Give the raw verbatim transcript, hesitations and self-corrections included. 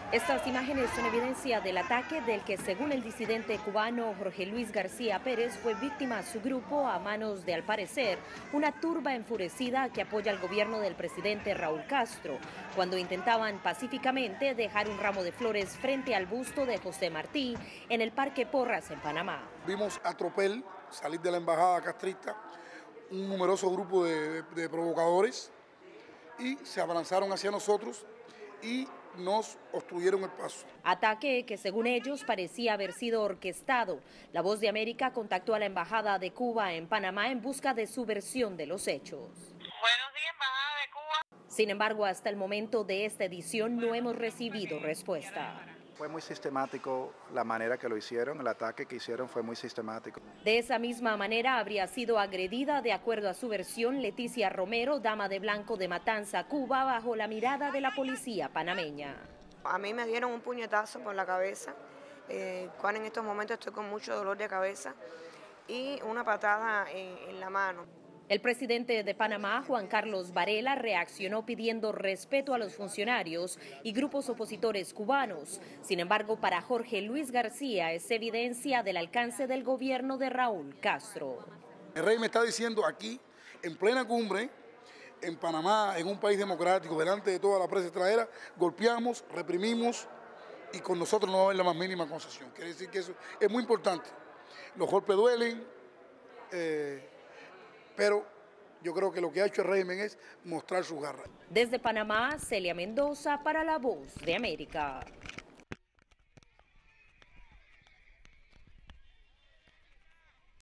Estas imágenes son evidencia del ataque del que, según el disidente cubano Jorge Luis García Pérez, fue víctima su grupo a manos de, al parecer, una turba enfurecida que apoya al gobierno del presidente Raúl Castro, cuando intentaban pacíficamente dejar un ramo de flores frente al busto de José Martí en el Parque Porras, en Panamá. Vimos a tropel salir de la embajada castrista un numeroso grupo de, de, de provocadores y se abalanzaron hacia nosotros y nos obstruyeron el paso. Ataque que, según ellos, parecía haber sido orquestado. La Voz de América contactó a la Embajada de Cuba en Panamá en busca de su versión de los hechos. Buenos días, Embajada de Cuba. Sin embargo, hasta el momento de esta edición no hemos recibido respuesta. Fue muy sistemático la manera que lo hicieron, el ataque que hicieron fue muy sistemático. De esa misma manera habría sido agredida, de acuerdo a su versión, Leticia Romero, dama de blanco de Matanza, Cuba, bajo la mirada de la policía panameña. A mí me dieron un puñetazo por la cabeza, eh, cual en estos momentos estoy con mucho dolor de cabeza, y una patada en, en la mano. El presidente de Panamá, Juan Carlos Varela, reaccionó pidiendo respeto a los funcionarios y grupos opositores cubanos. Sin embargo, para Jorge Luis García es evidencia del alcance del gobierno de Raúl Castro. El rey me está diciendo aquí, en plena cumbre, en Panamá, en un país democrático, delante de toda la prensa extranjera, golpeamos, reprimimos y con nosotros no va a haber la más mínima concesión. Quiere decir que eso es muy importante. Los golpes duelen, eh, pero yo creo que lo que ha hecho el régimen es mostrar sus garras. Desde Panamá, Celia Mendoza para La Voz de América.